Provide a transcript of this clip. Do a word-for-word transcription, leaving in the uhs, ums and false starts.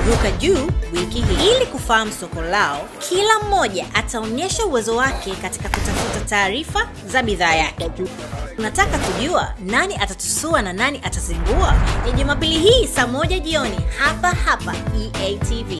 Ruka Juu wiki hii. Ili kufahamu soko lao, kila mmoja ataonyesha uwezo wake katika kutafuta taarifa za bidhaa yake. Unataka kujua nani atatusua na nani atazingua? Ni Jumapili hii saa moja jioni hapa hapa E A T V.